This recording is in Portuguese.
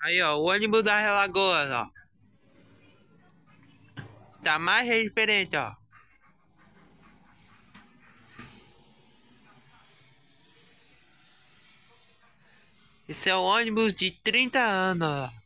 Aí, ó, o ônibus das Lagoas, ó. Tá mais diferente, ó. Esse é o ônibus de 30 anos, ó.